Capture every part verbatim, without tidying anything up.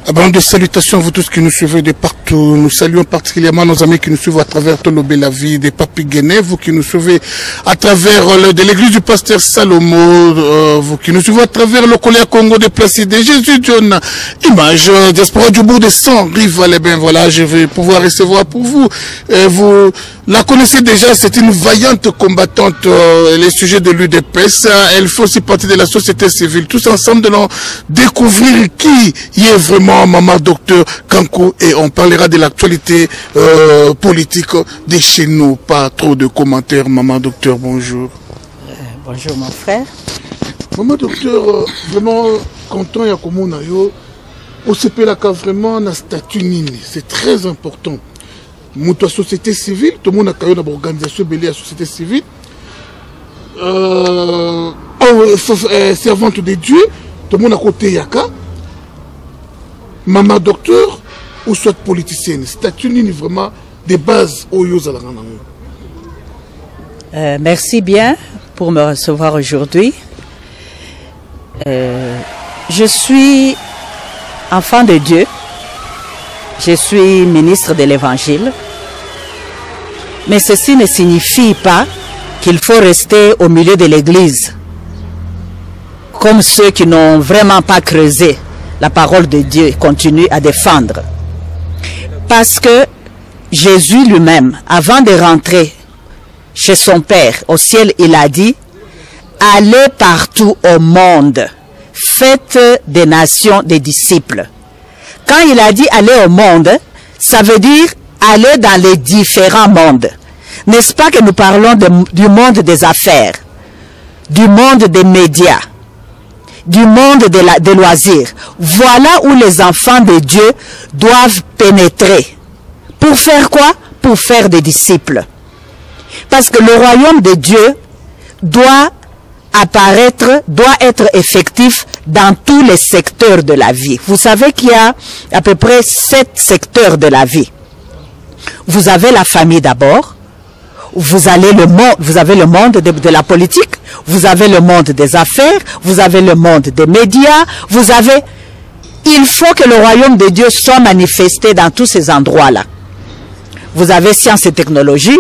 Bon, des salutations à vous tous qui nous suivez de partout. Nous saluons particulièrement nos amis qui nous suivent à travers Tolobé la vie des Papi Guéné, vous qui nous suivez à travers le, de l'église du pasteur Salomo, euh, vous qui nous suivez à travers le collège Congo de Placide, Jésus John, image, euh, diaspora du bout de sang, rival, et bien voilà, je vais pouvoir recevoir pour vous. Euh, vous la connaissez déjà, c'est une vaillante combattante, euh, les sujets de l'U D P S, elle fait aussi partie de la société civile. Tous ensemble, nous allons découvrir qui y est vraiment Maman Docteur Kankou et on parlera de l'actualité euh, politique de chez nous. Pas trop de commentaires. Maman Docteur, bonjour. Euh, bonjour mon frère. Maman Docteur, euh, vraiment content ya komona yo. O C P la ka vraiment na statut nini. C'est très important. Muto société civile, tout le monde a kayo na organisation belé à société civile. Euh, euh, servante de Dieu, tout le monde a côté yaka. Maman Docteur ou soit politicienne, statut nini vraiment de base au Yosa. Euh, merci bien pour me recevoir aujourd'hui. Euh, je suis enfant de Dieu. Je suis ministre de l'Évangile. Mais ceci ne signifie pas qu'il faut rester au milieu de l'Église comme ceux qui n'ont vraiment pas creusé la parole de Dieu et continuent à défendre. Parce que Jésus lui-même, avant de rentrer chez son Père au ciel, il a dit « Allez partout au monde, faites des nations des disciples ». Quand il a dit « Allez au monde », ça veut dire aller dans les différents mondes. N'est-ce pas que nous parlons de, du monde des affaires, du monde des médias, du monde de la, des loisirs. Voilà où les enfants de Dieu doivent pénétrer. Pour faire quoi? Pour faire des disciples. Parce que le royaume de Dieu doit apparaître, doit être effectif dans tous les secteurs de la vie. Vous savez qu'il y a à peu près sept secteurs de la vie. Vous avez la famille d'abord, vous, allez le monde, vous avez le monde de, de la politique, vous avez le monde des affaires, vous avez le monde des médias, vous avez... Il faut que le royaume de Dieu soit manifesté dans tous ces endroits-là. Vous avez sciences et technologies.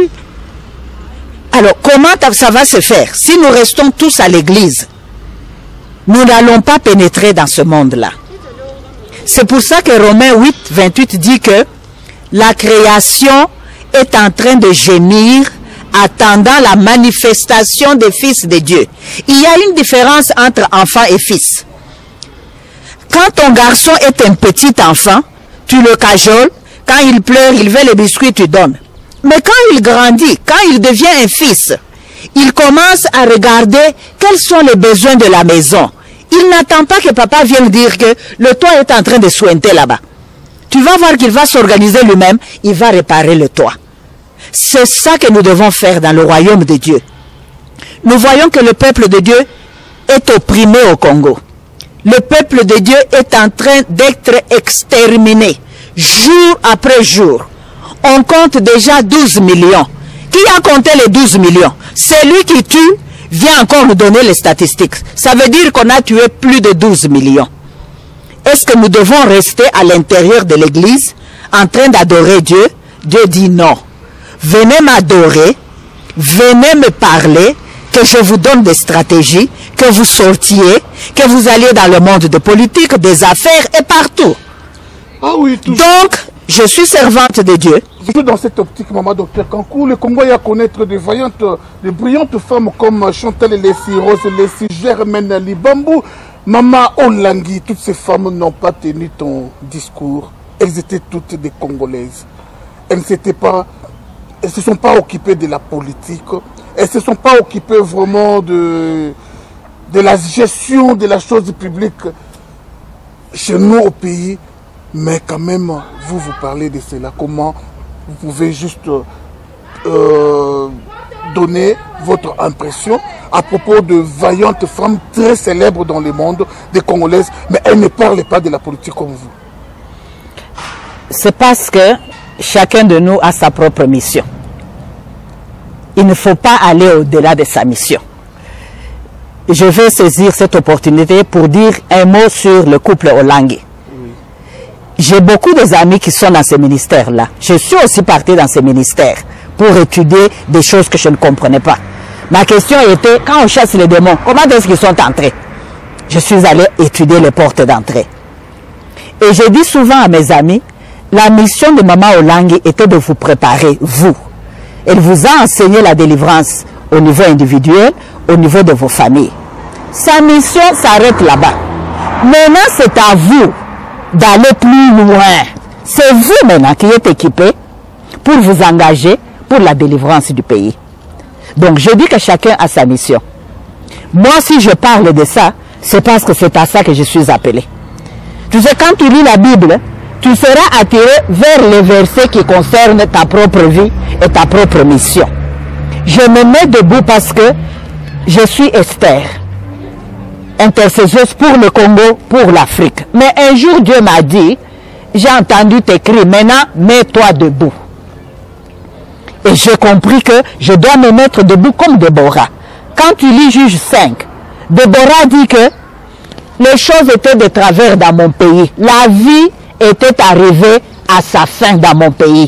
Alors, comment ça va se faire? Si nous restons tous à l'église, nous n'allons pas pénétrer dans ce monde-là. C'est pour ça que Romains huit, vingt-huit dit que la création est en train de gémir, attendant la manifestation des fils de Dieu. Il y a une différence entre enfant et fils. Quand ton garçon est un petit enfant, tu le cajoles. Quand il pleure, il veut les biscuits, tu donnes. Mais quand il grandit, quand il devient un fils, il commence à regarder quels sont les besoins de la maison. Il n'attend pas que papa vienne dire que le toit est en train de sointer là-bas. Tu vas voir qu'il va s'organiser lui-même, il va réparer le toit. C'est ça que nous devons faire dans le royaume de Dieu. Nous voyons que le peuple de Dieu est opprimé au Congo. Le peuple de Dieu est en train d'être exterminé, jour après jour. On compte déjà douze millions. Qui a compté les douze millions? Celui qui tue vient encore nous donner les statistiques. Ça veut dire qu'on a tué plus de douze millions. Est-ce que nous devons rester à l'intérieur de l'église en train d'adorer Dieu? Dieu dit non. Venez m'adorer, venez me parler, que je vous donne des stratégies, que vous sortiez, que vous alliez dans le monde de politique, des affaires et partout. Ah oui, tout. Donc, je suis servante de Dieu. Dans cette optique, Maman Docteur Kankou, le Congo a connaître de vaillantes, de brillantes femmes comme Chantal Lessi, Rose Lessi, Germaine Libambou, Maman Olangi. Toutes ces femmes n'ont pas tenu ton discours. Elles étaient toutes des Congolaises. Elles ne s'étaient pas, elles se sont pas occupées de la politique. Elles ne se sont pas occupées vraiment de, de la gestion de la chose publique chez nous au pays. Mais quand même, vous vous parlez de cela. Comment vous pouvez juste euh, donner votre impression à propos de vaillantes femmes très célèbres dans le monde, des Congolaises, mais elles ne parlent pas de la politique comme vous? C'est parce que chacun de nous a sa propre mission. Il ne faut pas aller au-delà de sa mission. Je vais saisir cette opportunité pour dire un mot sur le couple Olangi. j'ai beaucoup d'amis qui sont dans ces ministères-là. Je suis aussi partie dans ces ministères pour étudier des choses que je ne comprenais pas. Ma question était, quand on chasse les démons, comment est-ce qu'ils sont entrés? Je suis allée étudier les portes d'entrée. Et je dis souvent à mes amis, la mission de Maman Olangi était de vous préparer, vous. Elle vous a enseigné la délivrance au niveau individuel, au niveau de vos familles. Sa mission s'arrête là-bas. Maintenant, c'est à vous d'aller plus loin. C'est vous maintenant qui êtes équipé pour vous engager pour la délivrance du pays. Donc, je dis que chacun a sa mission. Moi, si je parle de ça, c'est parce que c'est à ça que je suis appelé. Tu sais, quand tu lis la Bible, tu seras attiré vers les versets qui concernent ta propre vie et ta propre mission. Je me mets debout parce que je suis Esther, intercesseuse pour le Congo, pour l'Afrique. Mais un jour, Dieu m'a dit, j'ai entendu t'écrire, maintenant, mets-toi debout. Et j'ai compris que je dois me mettre debout comme Déborah. Quand tu lis Juge cinq, Déborah dit que les choses étaient de travers dans mon pays. La vie était arrivée à sa fin dans mon pays.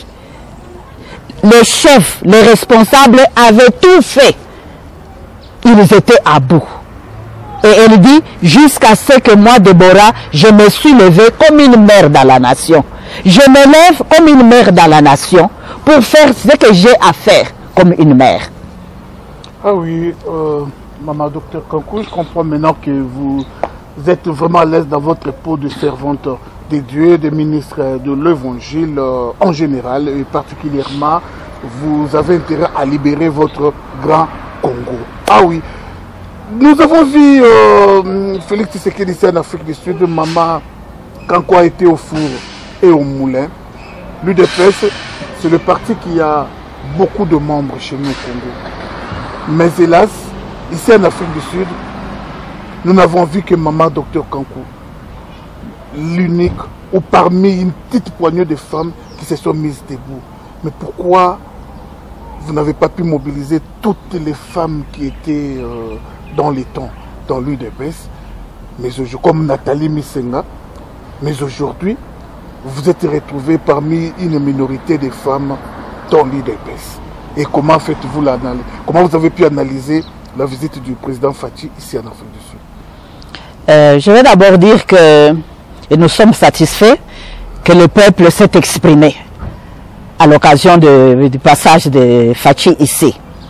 Les chefs, les responsables avaient tout fait. Ils étaient à bout. Et elle dit, jusqu'à ce que moi, Déborah, je me suis levée comme une mère dans la nation. Je me lève comme une mère dans la nation pour faire ce que j'ai à faire comme une mère. Ah oui, euh, Maman Docteur Kankou, je comprends maintenant que vous êtes vraiment à l'aise dans votre peau de servante des dieux, des ministres de l'évangile euh, en général, et particulièrement, vous avez intérêt à libérer votre grand Congo. Ah oui, nous avons vu euh, Félix Tshisekedi ici en Afrique du Sud, Maman Kankou a été au four et au moulin. L'U D P S, c'est le parti qui a beaucoup de membres chez nous au Congo. Mais hélas, ici en Afrique du Sud, nous n'avons vu que Maman Docteur Kankou, l'unique, ou parmi une petite poignée de femmes qui se sont mises debout. Mais pourquoi vous n'avez pas pu mobiliser toutes les femmes qui étaient euh, dans les temps, dans l'U D P S, mais comme Nathalie Misenga, mais aujourd'hui, vous êtes retrouvés parmi une minorité de femmes dans l'U D P S. Et comment faites-vous l'analyse? Comment vous avez pu analyser la visite du président Fachi ici en Afrique du Sud? euh, Je vais d'abord dire que nous sommes satisfaits que le peuple s'est exprimé à l'occasion du passage de Fachi ici.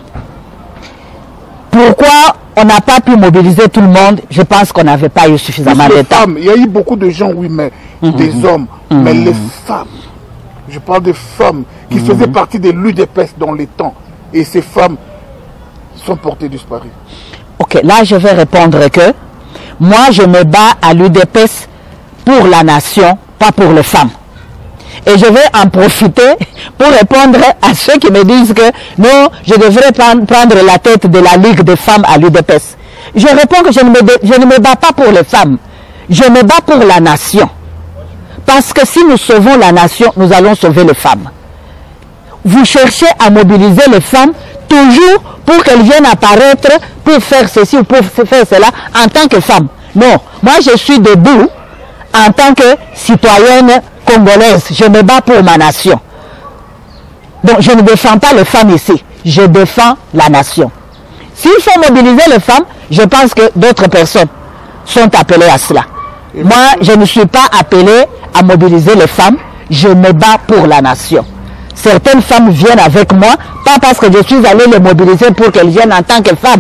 Pourquoi on n'a pas pu mobiliser tout le monde? Je pense qu'on n'avait pas eu suffisamment de temps. Il y a eu beaucoup de gens, oui, mais mmh, des mmh, hommes. Mmh. Mais les femmes, je parle des femmes qui mmh. faisaient partie de l'U D P S dans les temps. Et ces femmes sont portées disparues. Ok, là je vais répondre que moi je me bats à l'U D P S pour la nation, pas pour les femmes. Et je vais en profiter pour répondre à ceux qui me disent que non, je devrais prendre la tête de la Ligue des femmes à l'U D P S. Je réponds que je ne, me, je ne me bats pas pour les femmes, je me bats pour la nation. Parce que si nous sauvons la nation, nous allons sauver les femmes. Vous cherchez à mobiliser les femmes toujours pour qu'elles viennent apparaître pour faire ceci ou pour faire cela en tant que femmes. Non, moi je suis debout en tant que citoyenne congolaise. Je me bats pour ma nation. Donc je ne défends pas les femmes ici, je défends la nation. S'il faut mobiliser les femmes, je pense que d'autres personnes sont appelées à cela. Et moi, je ne suis pas appelée à mobiliser les femmes, je me bats pour la nation. Certaines femmes viennent avec moi, pas parce que je suis allée les mobiliser pour qu'elles viennent en tant que femmes.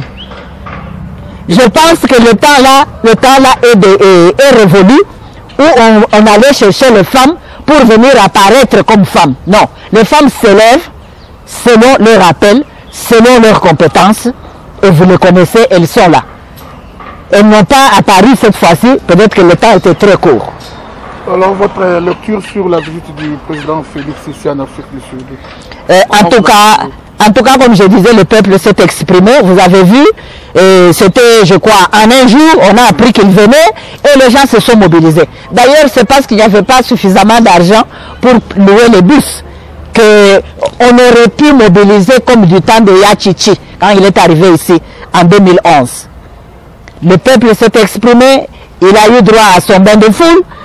Je pense que le temps là, le temps là est, de, est, est révolu, où on, on allait chercher les femmes pour venir apparaître comme femmes. Non, les femmes s'élèvent selon leur appel, selon leurs compétences, et vous les connaissez, elles sont là. Elles n'ont pas apparu cette fois-ci, peut-être que le temps était très court. Alors, votre lecture sur la visite du président Félix ici en Afrique du Sud? euh, en, tout cas, en tout cas, comme je disais, le peuple s'est exprimé. Vous avez vu, c'était, je crois, en un jour, on a appris qu'il venait et les gens se sont mobilisés. D'ailleurs, c'est parce qu'il n'y avait pas suffisamment d'argent pour louer les bus qu'on aurait pu mobiliser comme du temps de Yachichi, quand il est arrivé ici, en deux mille onze. Le peuple s'est exprimé, il a eu droit à son bain de foule.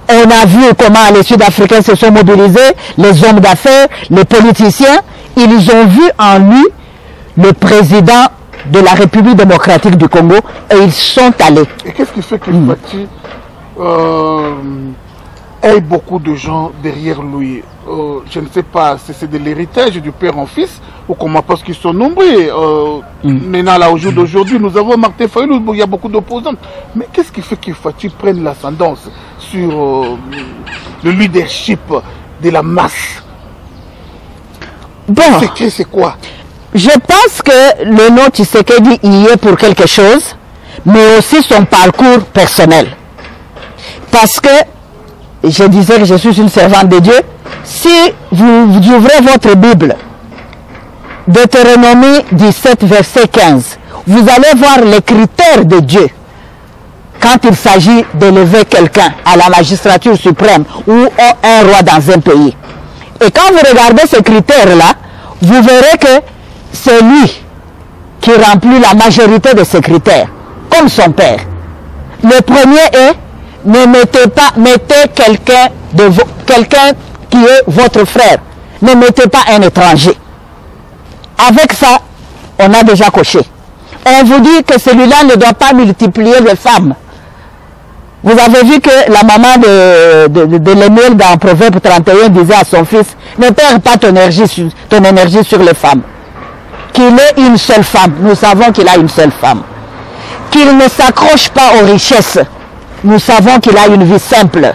On a vu comment les Sud-Africains se sont mobilisés, les hommes d'affaires, les politiciens. Ils ont vu en lui le président de la République démocratique du Congo et ils sont allés. Et qu'est-ce qui fait qu'il mmh. euh, ait beaucoup de gens derrière lui? euh, Je ne sais pas si c'est de l'héritage du père en fils ou comment, parce qu'ils sont nombreux. Euh, mmh. Maintenant, là, au jour d'aujourd'hui, nous avons Martin Fayulu, il y a beaucoup d'opposants. Mais qu'est-ce qui fait qu'il Fatih prenne l'ascendance sur euh, le leadership de la masse? Bon, c'est quoi? Je pense que le nom Tshisekedi y est pour quelque chose, mais aussi son parcours personnel. Parce que, je disais que je suis une servante de Dieu, si vous, vous ouvrez votre Bible, Deutéronomie dix-sept, verset quinze, vous allez voir les critères de Dieu quand il s'agit d'élever quelqu'un à la magistrature suprême ou un roi dans un pays. Et quand vous regardez ces critères-là, vous verrez que c'est lui qui remplit la majorité de ces critères, comme son père. Le premier est, ne mettez pas, mettez quelqu'un de quelqu'un qui est votre frère. Ne mettez pas un étranger. Avec ça, on a déjà coché. On vous dit que celui-là ne doit pas multiplier les femmes. Vous avez vu que la maman de, de, de, de l'Émile dans Proverbe trente et un disait à son fils, ne perds pas ton énergie, sur, ton énergie sur les femmes. Qu'il ait une seule femme, nous savons qu'il a une seule femme. Qu'il ne s'accroche pas aux richesses, nous savons qu'il a une vie simple.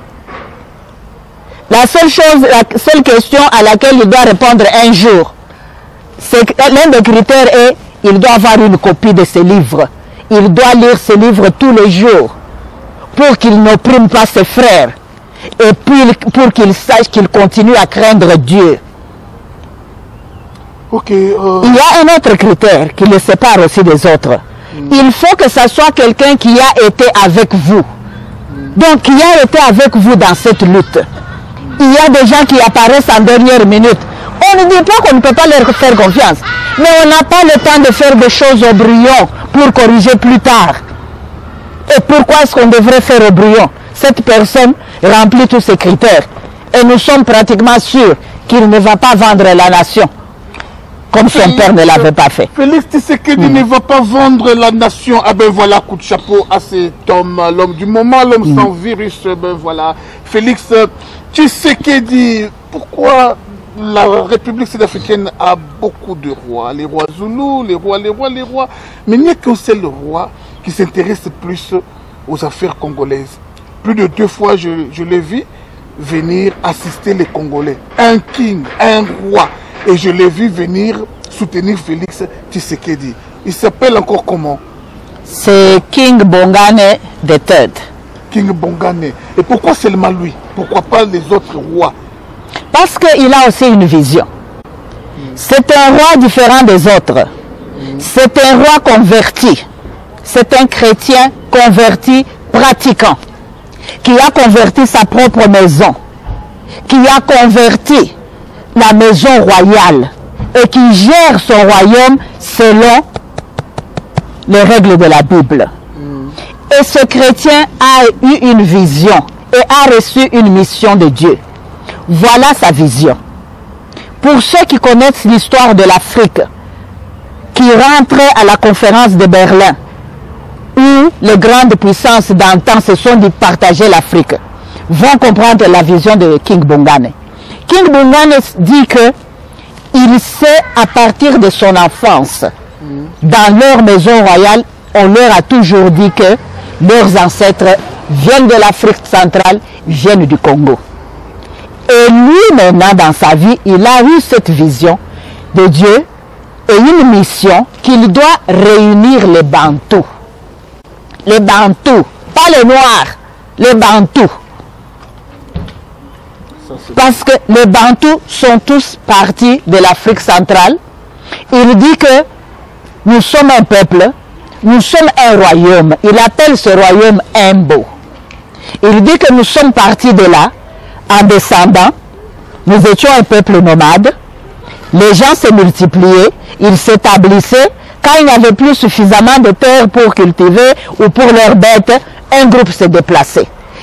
La seule chose, la seule question à laquelle il doit répondre un jour, c'est que l'un des critères est, il doit avoir une copie de ses livres. Il doit lire ses livres tous les jours pour qu'il n'opprime pas ses frères et puis pour qu'il sache qu'il continue à craindre Dieu. Okay, euh... Il y a un autre critère qui le sépare aussi des autres. Mm. Il faut que ce soit quelqu'un qui a été avec vous. Mm. Donc, qui a été avec vous dans cette lutte. Mm. Il y a des gens qui apparaissent en dernière minute. On ne dit pas qu'on ne peut pas leur faire confiance. Mais on n'a pas le temps de faire des choses au brouillon pour corriger plus tard. Et pourquoi est-ce qu'on devrait faire au brouillon? Cette personne remplit tous ces critères. Et nous sommes pratiquement sûrs qu'il ne va pas vendre la nation comme son Félix, père ne l'avait pas fait. Félix Tshisekedi mmh. ne va pas vendre la nation. Ah ben voilà, coup de chapeau à cet homme, l'homme du moment, l'homme mmh. sans virus. Ben voilà. Félix Tshisekedi, pourquoi la République sud-africaine a beaucoup de rois? Les rois Zoulous, les rois, les rois, les rois. Mais il n'y a qu'un seul roi qui s'intéresse plus aux affaires congolaises. Plus de deux fois, je, je l'ai vu venir assister les Congolais. Un king, un roi. Et je l'ai vu venir soutenir Félix Tshisekedi. Il s'appelle encore comment? C'est King Bongane the Third. King Bongane. Et pourquoi seulement lui? Pourquoi pas les autres rois? Parce qu'il a aussi une vision. Mm. C'est un roi différent des autres. Mm. C'est un roi converti. C'est un chrétien converti, pratiquant, qui a converti sa propre maison, qui a converti la maison royale et qui gère son royaume selon les règles de la Bible. Mm. Et ce chrétien a eu une vision et a reçu une mission de Dieu. Voilà sa vision. Pour ceux qui connaissent l'histoire de l'Afrique, qui rentraient à la conférence de Berlin, où les grandes puissances d'antan se sont dit partager l'Afrique, vont comprendre la vision de King Bongane. King Bongane dit que il sait à partir de son enfance, mm. dans leur maison royale, on leur a toujours dit que leurs ancêtres viennent de l'Afrique centrale, viennent du Congo. Et lui maintenant dans sa vie, il a eu cette vision de Dieu et une mission qu'il doit réunir les Bantous. Les Bantous, pas les Noirs, les Bantous. Parce que les Bantous sont tous partis de l'Afrique centrale. Il dit que nous sommes un peuple, nous sommes un royaume. Il appelle ce royaume Imbo. Il dit que nous sommes partis de là, en descendant. Nous étions un peuple nomade. Les gens se multipliaient, ils s'établissaient. Quand il n'y avait plus suffisamment de terre pour cultiver ou pour leurs bêtes, un groupe se déplaçait.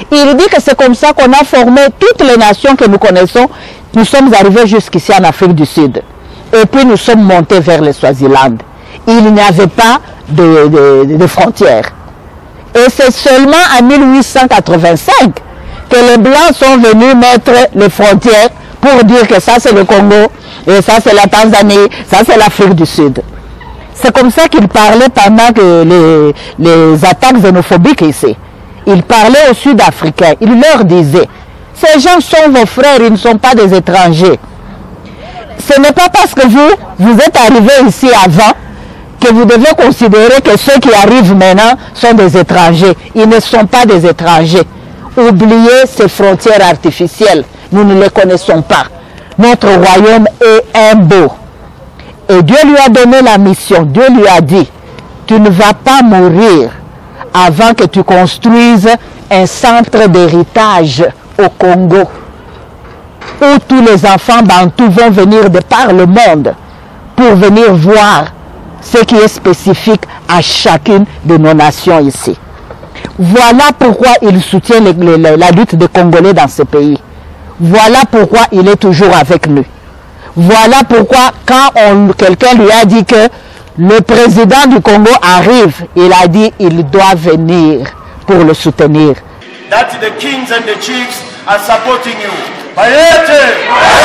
Il dit que c'est comme ça qu'on a formé toutes les nations que nous connaissons. Nous sommes arrivés jusqu'ici en Afrique du Sud. Et puis nous sommes montés vers le Swaziland. Il n'y avait pas de, de, de frontières. Et c'est seulement en mille huit cent quatre-vingt-cinq que les Blancs sont venus mettre les frontières pour dire que ça c'est le Congo, et ça c'est la Tanzanie, ça c'est l'Afrique du Sud. C'est comme ça qu'il parlait pendant que les, les attaques xénophobiques ici. Il parlait aux Sud-Africains, il leur disait, ces gens sont vos frères, ils ne sont pas des étrangers. Ce n'est pas parce que vous, vous êtes arrivés ici avant que vous devez considérer que ceux qui arrivent maintenant sont des étrangers. Ils ne sont pas des étrangers. Oubliez ces frontières artificielles. Nous ne les connaissons pas. Notre royaume est un beau. Et Dieu lui a donné la mission. Dieu lui a dit, tu ne vas pas mourir avant que tu construises un centre d'héritage au Congo, où tous les enfants bantous vont venir de par le monde pour venir voir ce qui est spécifique à chacune de nos nations ici. Voilà pourquoi il soutient les, les, la lutte des Congolais dans ce pays. Voilà pourquoi il est toujours avec nous. Voilà pourquoi quand quelqu'un lui a dit que le président du Congo arrive, il a dit il doit venir pour le soutenir. That the kings and the chiefs are supporting you. Bayete!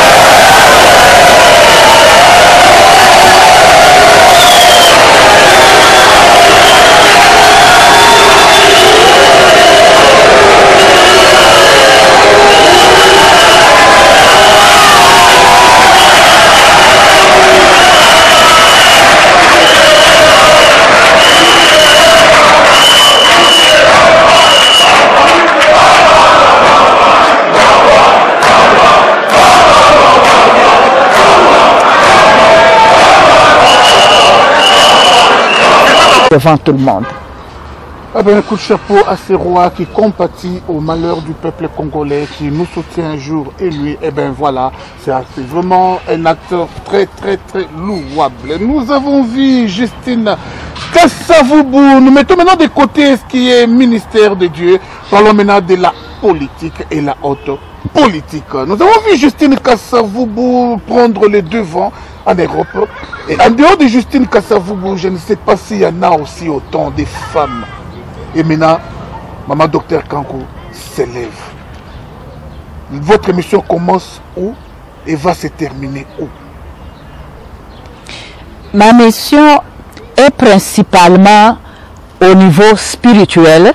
Devant tout le monde. Eh bien, un coup de chapeau à ces rois qui compatissent au malheur du peuple congolais, qui nous soutient un jour et lui, eh bien voilà, c'est vraiment un acteur très très très louable. Nous avons vu Justine Kasavubu. Nous mettons maintenant de côté ce qui est ministère de Dieu. Parlons maintenant de la politique et la haute politique. Nous avons vu Justine Kasavubu prendre les devants en Europe. Et en dehors de Justine Kasavubu, je ne sais pas s'il y en a aussi autant de femmes. Et maintenant, Maman Docteur Kankou s'élève. Votre émission commence où et va se terminer où? Ma mission est principalement au niveau spirituel.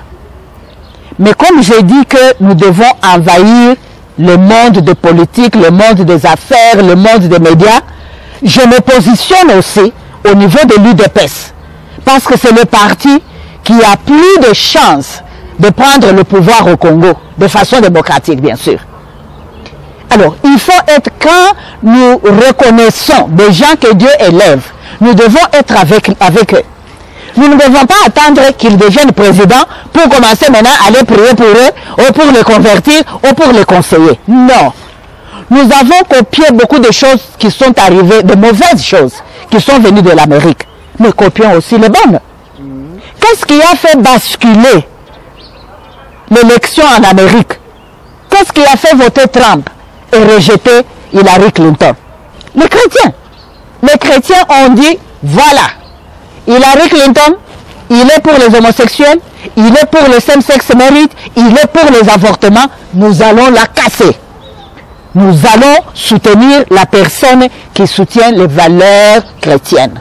Mais comme j'ai dit que nous devons envahir le monde de politique, le monde des affaires, le monde des médias, je me positionne aussi au niveau de l'U D P S. Parce que c'est le parti qui a plus de chances de prendre le pouvoir au Congo, de façon démocratique bien sûr. Alors, il faut être, quand nous reconnaissons des gens que Dieu élève, nous devons être avec, avec eux. Nous ne devons pas attendre qu'ils deviennent présidents pour commencer maintenant à aller prier pour eux, ou pour les convertir, ou pour les conseiller. Non. Nous avons copié beaucoup de choses qui sont arrivées, de mauvaises choses, qui sont venues de l'Amérique. Mais copions aussi les bonnes. Qu'est-ce qui a fait basculer l'élection en Amérique? Qu'est-ce qui a fait voter Trump et rejeter Hillary Clinton? Les chrétiens. Les chrétiens ont dit, voilà, Hillary Clinton, il est pour les homosexuels, il est pour le same-sex marriage, il est pour les avortements, nous allons la casser. Nous allons soutenir la personne qui soutient les valeurs chrétiennes.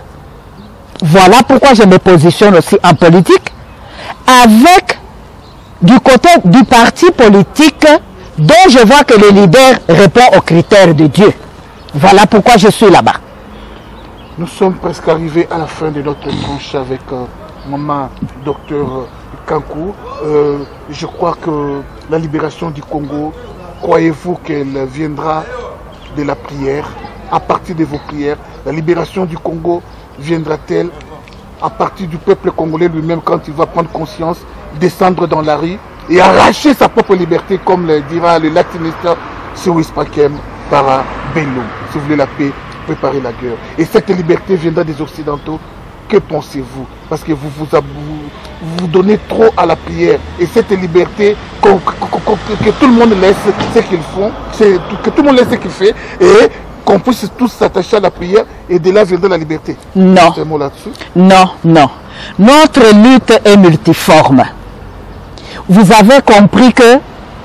Voilà pourquoi je me positionne aussi en politique, avec du côté du parti politique dont je vois que le leader répond aux critères de Dieu. Voilà pourquoi je suis là-bas. Nous sommes presque arrivés à la fin de notre tranche avec euh, Maman Docteur Kankou. Euh, je crois que la libération du Congo, croyez-vous qu'elle viendra de la prière, à partir de vos prières? La libération du Congo viendra-t-elle à partir du peuple congolais lui-même quand il va prendre conscience, descendre dans la rue et arracher sa propre liberté, comme le dira le latiniste Cyrus Pakem para Bellum? Si vous voulez la paix, préparez la guerre. Et cette liberté viendra des Occidentaux. que pensez-vous? Parce que vous vous, vous vous donnez trop à la prière. Et cette liberté, que, que, que tout le monde laisse ce qu'ils font, que tout le monde laisse ce qu'il fait, et qu'on puisse tous s'attacher à la prière, et de là viendra la liberté. Non. Un mot là-dessus? Non, non. Notre lutte est multiforme. Vous avez compris que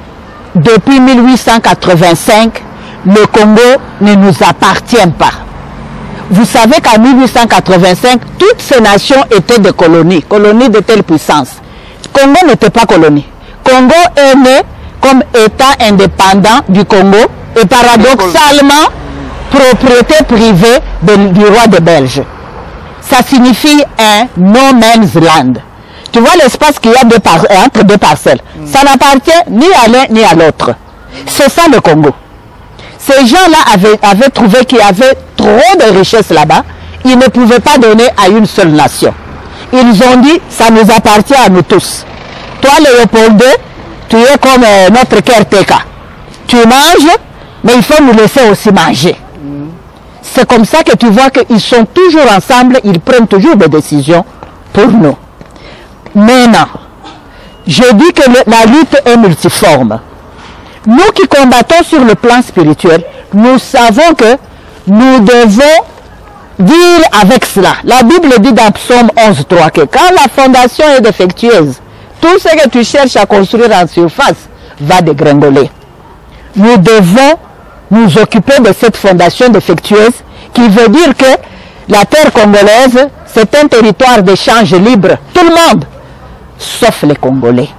depuis mille huit cent quatre-vingt-cinq, le Congo ne nous appartient pas. Vous savez qu'en mille huit cent quatre-vingt-cinq, toutes ces nations étaient des colonies, colonies de telle puissance. Congo n'était pas colonie. Congo est né comme État indépendant du Congo et paradoxalement propriété privée de, du roi des Belges. Ça signifie un no man's land. Tu vois l'espace qu'il y a deux par, entre deux parcelles. Mm. Ça n'appartient ni à l'un ni à l'autre. C'est ça le Congo. Ces gens-là avaient, avaient trouvé qu'il y avait trop de richesses là-bas. Ils ne pouvaient pas donner à une seule nation. Ils ont dit, ça nous appartient à nous tous. Toi, Léopold deux, tu es comme euh, notre caretaker. Tu manges, mais il faut nous laisser aussi manger. Mm. C'est comme ça que tu vois qu'ils sont toujours ensemble, ils prennent toujours des décisions pour nous. Maintenant, je dis que le, la lutte est multiforme. Nous qui combattons sur le plan spirituel, nous savons que nous devons dire avec cela. La Bible dit dans Psaume onze trois que quand la fondation est défectueuse, tout ce que tu cherches à construire en surface va dégringoler. Nous devons nous occuper de cette fondation défectueuse qui veut dire que la terre congolaise, c'est un territoire d'échange libre. Tout le monde, sauf les Congolais.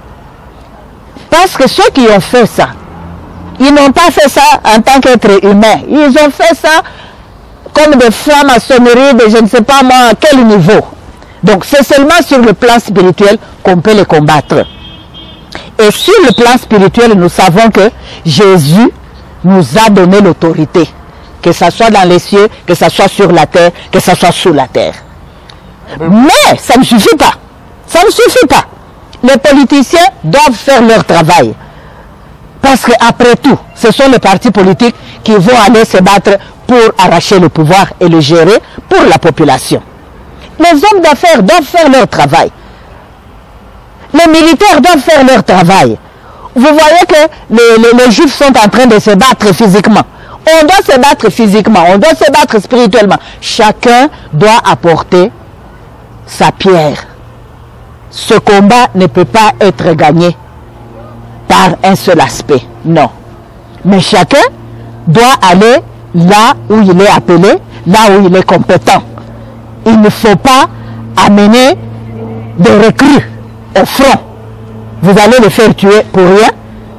Parce que ceux qui ont fait ça, ils n'ont pas fait ça en tant qu'être humain. Ils ont fait ça comme des francs-maçonneries de je ne sais pas moi à quel niveau. Donc c'est seulement sur le plan spirituel qu'on peut les combattre. Et sur le plan spirituel, nous savons que Jésus nous a donné l'autorité. Que ce soit dans les cieux, que ce soit sur la terre, que ce soit sous la terre. Mais ça ne suffit pas. Ça ne suffit pas. Les politiciens doivent faire leur travail. Parce qu'après tout, ce sont les partis politiques qui vont aller se battre pour arracher le pouvoir et le gérer pour la population. Les hommes d'affaires doivent faire leur travail. Les militaires doivent faire leur travail. Vous voyez que les, les, les juifs sont en train de se battre physiquement. On doit se battre physiquement, on doit se battre spirituellement. Chacun doit apporter sa pierre. Ce combat ne peut pas être gagné par un seul aspect, non. Mais chacun doit aller là où il est appelé, là où il est compétent. Il ne faut pas amener des recrues au front. Vous allez les faire tuer pour rien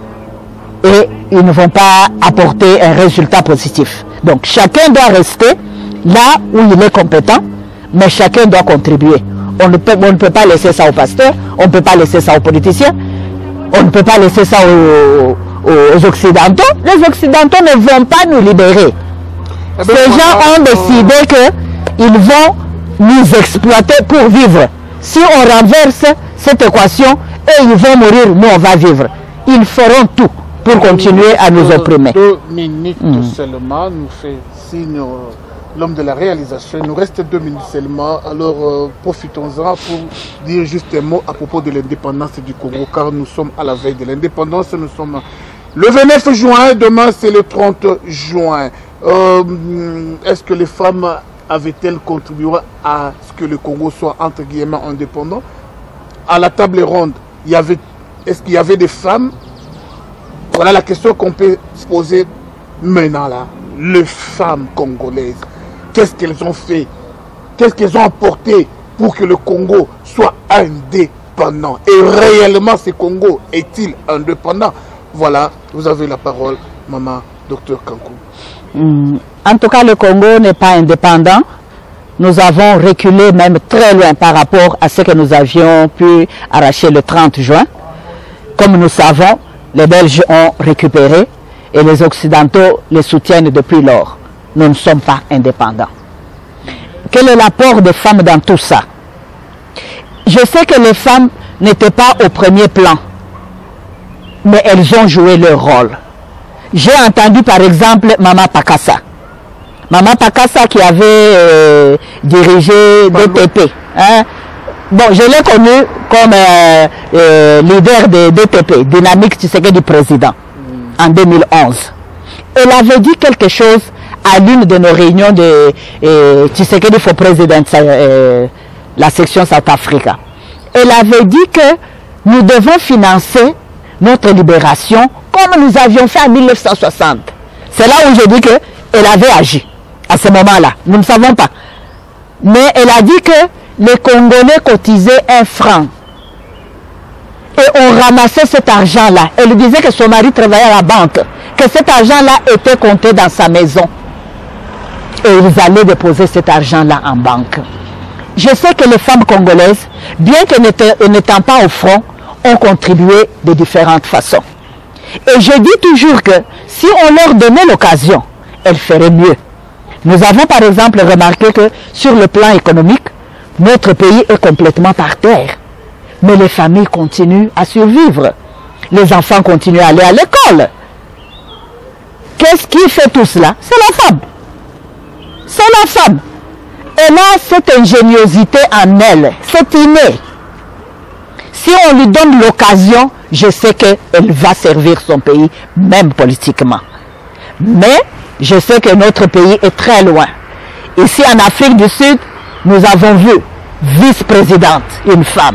et ils ne vont pas apporter un résultat positif. Donc chacun doit rester là où il est compétent, mais chacun doit contribuer. On ne peut, on ne peut pas laisser ça aux pasteurs, on ne peut pas laisser ça aux politiciens, on ne peut pas laisser ça aux, aux Occidentaux. Les Occidentaux ne vont pas nous libérer. Eh bien, Ces gens ont décidé qu'ils vont nous exploiter pour vivre. Si on renverse cette équation, eux ils vont mourir, nous on va vivre. Ils feront tout pour continuer à nous opprimer. Deux minutes mmh. seulement, nous fait signe euh, l'homme de la réalisation. Il nous reste deux minutes seulement, alors euh, profitons-en pour dire juste un mot à propos de l'indépendance du Congo, car nous sommes à la veille de l'indépendance. Nous sommes le vingt-neuf juin, demain c'est le trente juin. Euh, Est-ce que les femmes avaient-elles contribué à ce que le Congo soit entre guillemets indépendant? À la table ronde, il y avait, est-ce qu'il y avait des femmes? Voilà la question qu'on peut se poser maintenant là. Les femmes congolaises, qu'est-ce qu'elles ont fait? Qu'est-ce qu'elles ont apporté pour que le Congo soit indépendant? Et réellement, ce Congo est-il indépendant? Voilà, vous avez la parole, maman, docteur Kankou. Mmh. En tout cas, le Congo n'est pas indépendant. Nous avons reculé même très loin par rapport à ce que nous avions pu arracher le trente juin. Comme nous savons, les Belges ont récupéré et les Occidentaux les soutiennent depuis lors. Nous ne sommes pas indépendants. Quel est l'apport des femmes dans tout ça? Je sais que les femmes n'étaient pas au premier plan, mais elles ont joué leur rôle. J'ai entendu par exemple Maman Pakassa. Maman Pakassa qui avait euh, dirigé D T P. Hein. Bon, je l'ai connu comme euh, euh, leader de D T P, Dynamique Tshisekedi président, mm. en deux mille onze. Elle avait dit quelque chose à l'une de nos réunions de euh, Tshisekedi for President, euh, la section South Africa. Elle avait dit que nous devons financer notre libération comme nous avions fait en mille neuf cent soixante. C'est là où je dis qu'elle avait agi à ce moment-là. Nous ne savons pas. Mais elle a dit que les Congolais cotisaient un franc. Et on ramassait cet argent-là. Elle disait que son mari travaillait à la banque. Que cet argent-là était compté dans sa maison. Et ils allaient déposer cet argent-là en banque. Je sais que les femmes congolaises, bien qu'elles n'étant pas au front, ont contribué de différentes façons. Et je dis toujours que si on leur donnait l'occasion, elles feraient mieux. Nous avons par exemple remarqué que sur le plan économique, notre pays est complètement par terre. Mais les familles continuent à survivre. Les enfants continuent à aller à l'école. Qu'est-ce qui fait tout cela? C'est la femme. C'est la femme. Elle a cette ingéniosité en elle. C'est inné. Si on lui donne l'occasion, je sais qu'elle va servir son pays, même politiquement. Mais je sais que notre pays est très loin. Ici en Afrique du Sud, nous avons vu vice-présidente, une femme.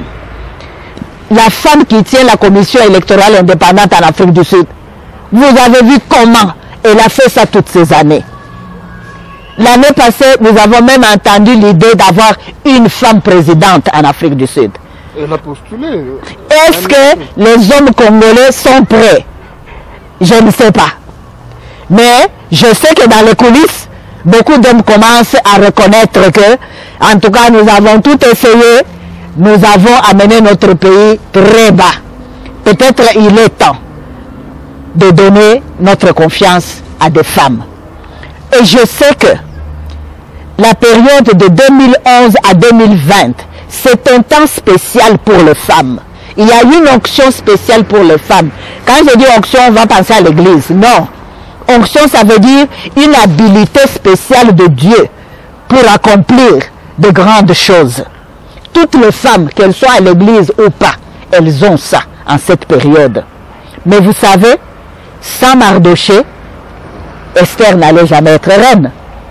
La femme qui tient la commission électorale indépendante en Afrique du Sud. Vous avez vu comment elle a fait ça toutes ces années. L'année passée, nous avons même entendu l'idée d'avoir une femme présidente en Afrique du Sud. Elle a postulé. Est-ce que les hommes congolais sont prêts? Je ne sais pas. Mais je sais que dans les coulisses, beaucoup d'hommes commencent à reconnaître que, en tout cas, nous avons tout essayé. Nous avons amené notre pays très bas. Peut-être il est temps de donner notre confiance à des femmes. Et je sais que la période de deux mille onze à deux mille vingt, c'est un temps spécial pour les femmes. Il y a une onction spéciale pour les femmes. Quand je dis onction, on va penser à l'église. Non. Onction, ça veut dire une habilité spéciale de Dieu pour accomplir de grandes choses. Toutes les femmes, qu'elles soient à l'église ou pas, elles ont ça en cette période. Mais vous savez, sans Mardoché, Esther n'allait jamais être reine.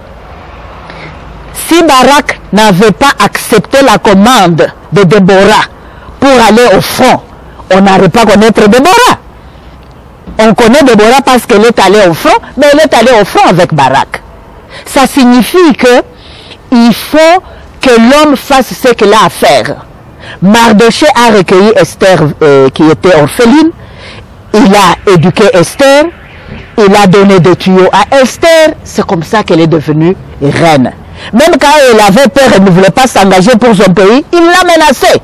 Si Barak n'avait pas accepté la commande de Déborah pour aller au front, on n'aurait pas connaître Déborah. On connaît Déborah parce qu'elle est allée au front, mais elle est allée au front avec Barak. Ça signifie que il faut que l'homme fasse ce qu'il a à faire. Mardoché a recueilli Esther euh, qui était orpheline. Il a éduqué Esther. Il a donné des tuyaux à Esther. C'est comme ça qu'elle est devenue reine. Même quand elle avait peur, elle ne voulait pas s'engager pour son pays, il l'a menacée.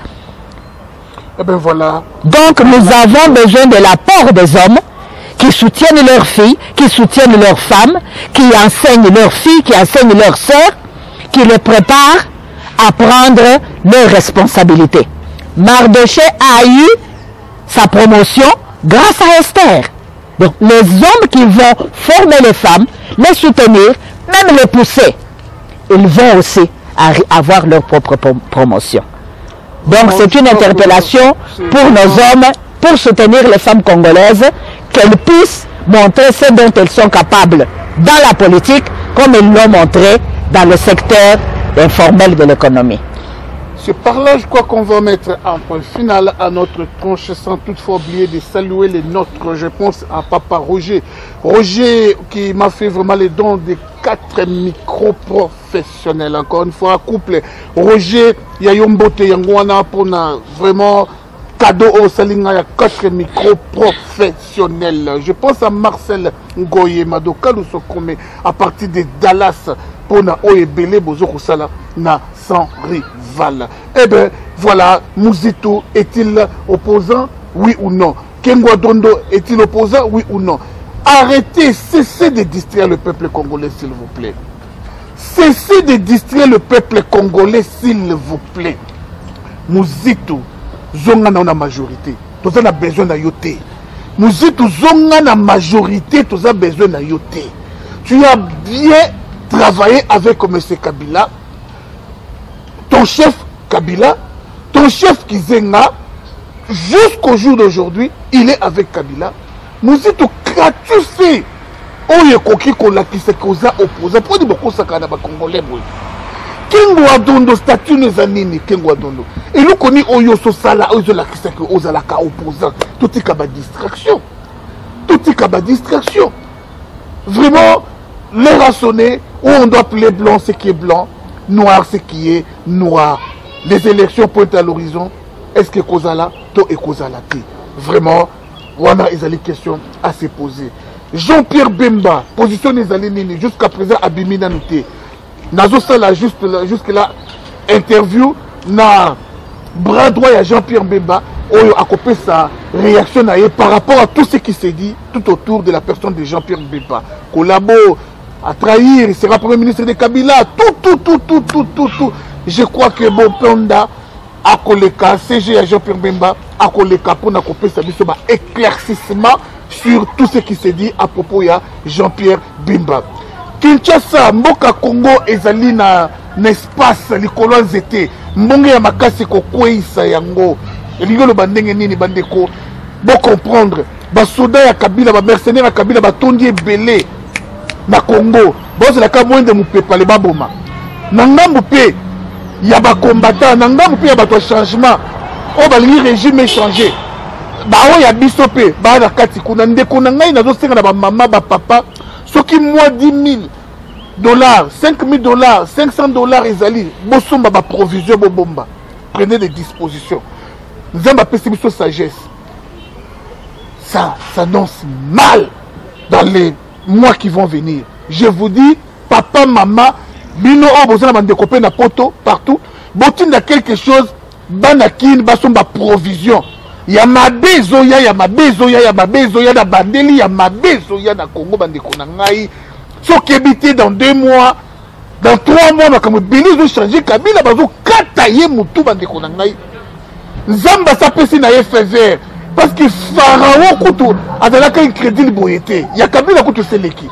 Eh bien voilà. Donc nous avons besoin de l'apport des hommes qui soutiennent leurs filles, qui soutiennent leurs femmes, qui enseignent leurs filles, qui enseignent leurs sœurs, qui les préparent à prendre leurs responsabilités. Mardoché a eu sa promotion grâce à Esther. Donc les hommes qui vont former les femmes, les soutenir, même les pousser, ils vont aussi avoir leur propre promotion. Donc c'est une interpellation pour nos hommes, pour soutenir les femmes congolaises, qu'elles puissent montrer ce dont elles sont capables dans la politique, comme elles l'ont montré dans le secteur informel de l'économie. C'est par là, je crois qu'on va mettre un point final à notre tranche, sans toutefois oublier de saluer les nôtres. Je pense à Papa Roger. Roger qui m'a fait vraiment les dons de quatre micros professionnels. Encore une fois, couple. Roger, Yayombote, Yangwana, pour vraiment cadeau au Salinga, il y a quatre micros professionnels. Je pense à Marcel Ngoye, Madoka Lusokome, à partir de Dallas, pour na Oyebele, Bozoko Sala, na sans rival. Eh bien, voilà, Mouzito est-il opposant, oui ou non? Kengwa Dondo est-il opposant, oui ou non? Arrêtez, cessez de distraire le peuple congolais, s'il vous plaît. Cessez de distraire le peuple congolais, s'il vous plaît. Mouzito, zonga na majorité, tous on a besoin de yoté. Mouzito, zonga na majorité, tous on a besoin de yoté. Tu as bien travailler avec M. Kabila, ton chef Kabila, ton chef Kizenga, jusqu'au jour d'aujourd'hui, il est avec Kabila. Nous dites, qu'as-tu fait? Oye koki kola qui se causa opposé. Pour dire beaucoup ça kana ba Congolais boy. Kengo adondo statut nezanini kengo adondo. Et nous connaît oyo so sala oyo la qui se que ozala ka opposant. Tout est kaba distraction. Tout est kaba distraction. Vraiment, l'air a sonné où on doit appeler blanc ce qui est blanc, noir ce qui est noir. Les élections pointent à l'horizon. Est-ce que Kozala, to et Kozala ti? Vraiment, on a des questions à se poser. Jean-Pierre Bemba, position des Alénini, jusqu'à présent, Abimina Nouté. Nazo Sala, juste là, jusque là, interview, na bras droit à Jean-Pierre Bemba, Oyo a coupé sa réaction par rapport à tout ce qui s'est dit tout autour de la personne de Jean-Pierre Bemba. Collabo, à trahir, il sera premier ministre de Kabila, tout, tout, tout, tout, tout, tout, tout. Je crois que Bon Panda, à Koleka, C G à Jean-Pierre Bemba, à Koleka, pour n'a coupé sa mission, éclaircissement sur tout ce qui s'est dit à propos de Jean-Pierre Bemba. Kinshasa, Mboka Congo, ezali na espace, les colons étaient, Mbonge ya makasi ko kweisa yango, rigolo bandenge nini bandeko, bon comprendre, ba soda ya Kabila, ba mercenaire ya Kabila, ba tondi belé na Congo, bon c'est la ka moindre mupepa le baboma. Nanga mupe, ya ba combattant, nanga mupe ya ba to changement, o ba li régime changé. Ba o ya bisope, ba na kati kuna ndeko na ngai nazo senga na ba mama ba papa, ce qui moi dix mille dollars, cinq mille dollars, cinq cents dollars ezali, bosomba ba provision bo bomba. Prenez des dispositions. Nzamba pesibiso sagesse. Ça s'annonce mal dans les mois qui vont venir. Je vous dis, papa, maman, bino o bozana bande copain na poto partout, botinda quelque chose, banakin basomba provision. Ya mabe zoya, ya mabe zoya, ya mabe zoya na bandeli, ya mabe zoya na Congo bandeko na ngai. Soki habité dans deux mois, dans trois mois, comme Bélis veut changer, Kabila bazo kataye mutu bandeko na ngai. Zamba sapesi na F V R parce que Pharaon kutu azalaka incrédule boyete. Ya Kabila kutu seleki.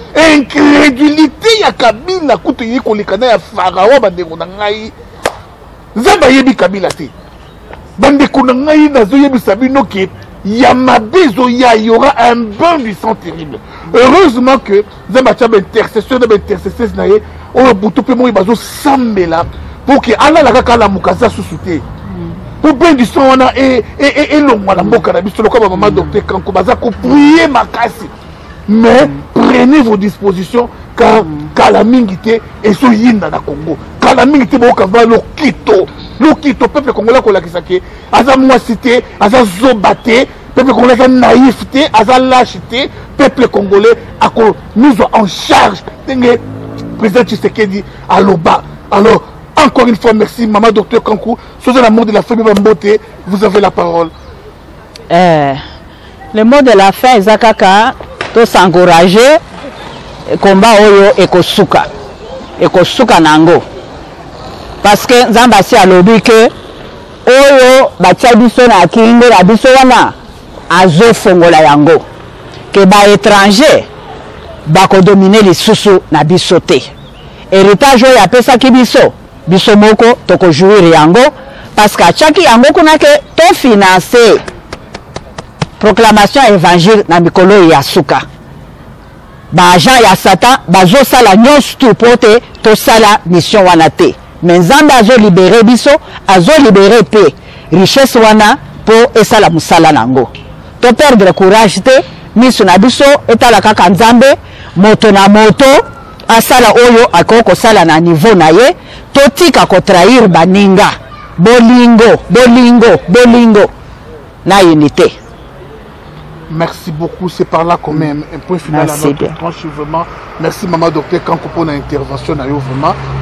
Incrédulité ya Kabila kutu yiko likana ya Pharaon bandeko na ngai. Zamba yebi Kabila te. Bandeko na ngai nazo yebi sabino ke ya mabezo ya y aura un bain du sang terrible. Heureusement que Zamba tchaba intercession de intercession naye o butu pe mo bazo sambela pour que ala la kaka la mukaza susute. Pour bien du sang on a et et et long la mboka na biso lokaba maman docteur Kanko baza ko prier makasi. Mais prenez vos dispositions car Kalamingité et so yinda na Congo. Kalamingité boka va lo kito. Lo kito peuple congolais ko la kisake aza moisité, aza zobate, peuple congolais a naïveté, aza lâcheté, peuple congolais a ko nous en charge. Tengue président Tshisekedi aloba. Alors encore une fois, merci, maman docteur Kankou. Sous l'amour de la famille Bambote, vous avez la parole. Euh, le mot de la fin, Zakaka, to s'encourager, combat oyo ekosuka. Ekosuka nango. Parce que Zambasi a lobby que oyo batia biso na kingo la biso wana azo fongola yango. Que ba étranger ba ko dominer les susu na biso te. Héritage oyo apesa ki biso. Biso moko toko jouir yango parce que chaki yango kuna ke to financer proclamation évangile na mikolo ya suka ba agent ya satan bazo sala nyonso tout pote to sala mission wana te mais Nzambe azo libérer biso azo libérer pe richesse wana po esala musala nango to perdre courage te miso na biso etala kaka Nzambe moto na moto asala oyo akoko sala na niveau na ye totika ko trahir baninga bolingo bolingo bolingo na unité. Merci beaucoup, c'est par là qu'on met un point final. Merci à notre tranche, vraiment. Merci maman docteur Kanko pour l'intervention, vraiment.